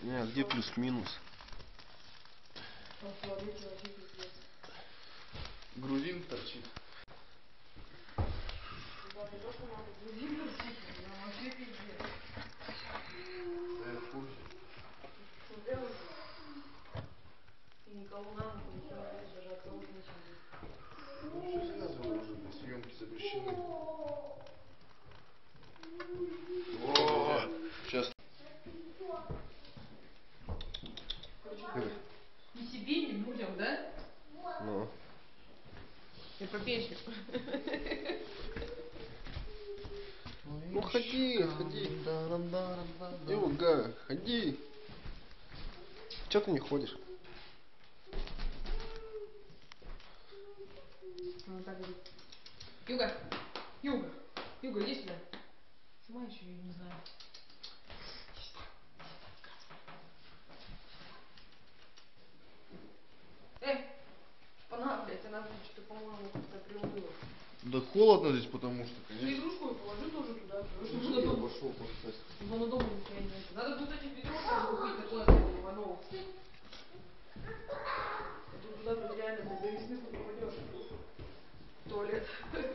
Не, где плюс-минус? Грузин торчит. Да, не то, что надо грузин торчит, а вообще пиздец. Я в курсе. И никого на нахуй никто не будет даже открывать нечем будет. Ну, все связано уже, блядь, съемки запрещены. О, сейчас. Короче, ни себе, ни людям, да? Ну. Я про песню. Ну ходи, ходи. Юга, ходи. Че ты не ходишь? Она так говорит. Юга, Юга, Юга, иди сюда. Сама еще я не знаю. Шпана, блядь, она что-то, по-моему, как-то приуныла. Да холодно здесь, потому что, Ты конечно. игрушку положи тоже туда, чтобы Я на дома. пошел поставить. Чтобы на дома ничего не это. Надо будет этих ведров купить такое, как у Иванова. А тут туда хоть реально до весны хоть попадешь. В туалет.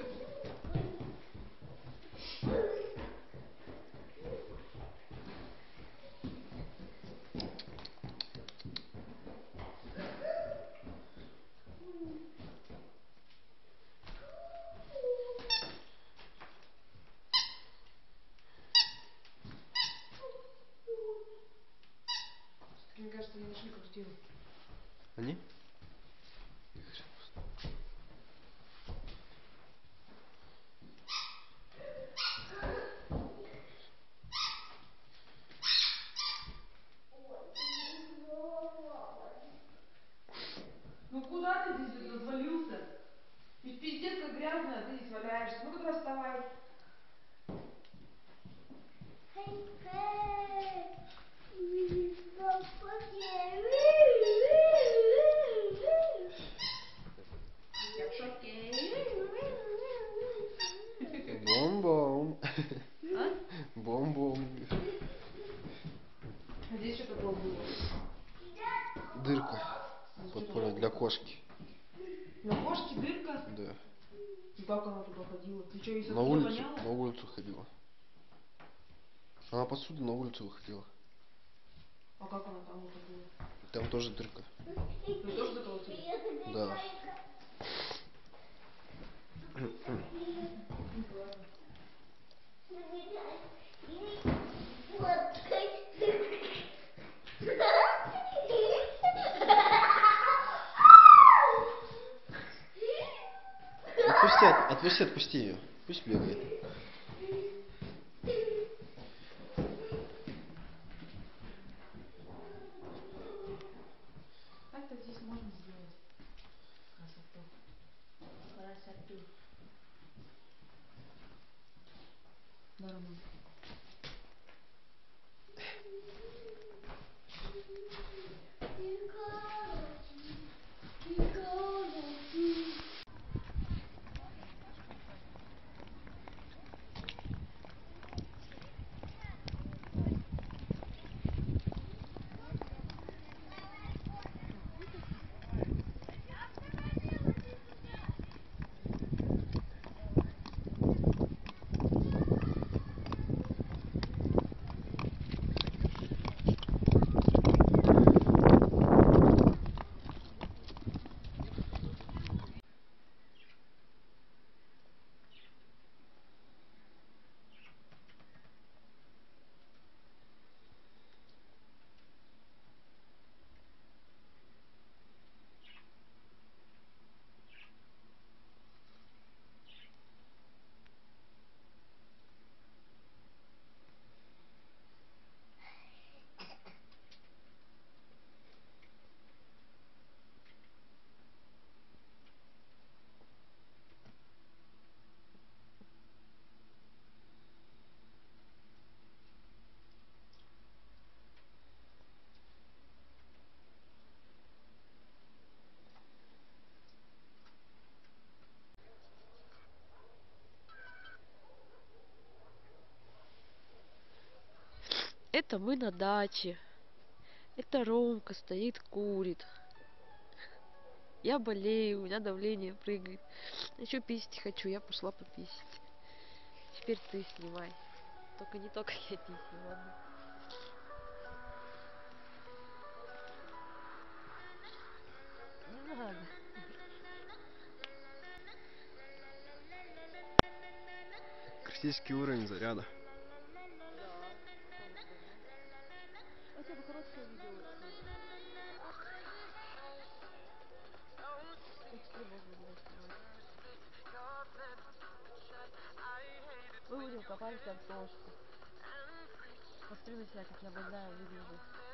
Мне кажется, они нашли квартиру. Они? Ну куда ты здесь развалился? Ведь пиздец как грязно, а ты здесь валяешься. Ну-ка давай вставай. Я в шоке. Бом-бом. А? Бом-бом. А здесь что такое было? Дырка. Подполье для кошки. На кошке дырка? Да. И как она туда ходила? Ты что, из На оттуда улицу, воняла? на улицу ходила. Она посуду на улицу выходила. А как она там выходила? Там тоже дырка. Ты тоже заколотила? Да. Отпусти, отпусти, отпусти ее. Пусть бегает. Так-то здесь можно сделать красоту. Красоту. Да, Роман. Это мы на даче. Это Ромка стоит, курит. Я болею, у меня давление прыгает. Еще писать хочу, я пошла пописать. Теперь ты снимай. Только не только я писаю, ладно? Не надо. Критический уровень заряда. Да, сам сказал. А тебе бы короткое видео вот снять. H3 можно было снимать. Мы будем копать картошку. Посмотри на себя, как я больная выгляжу.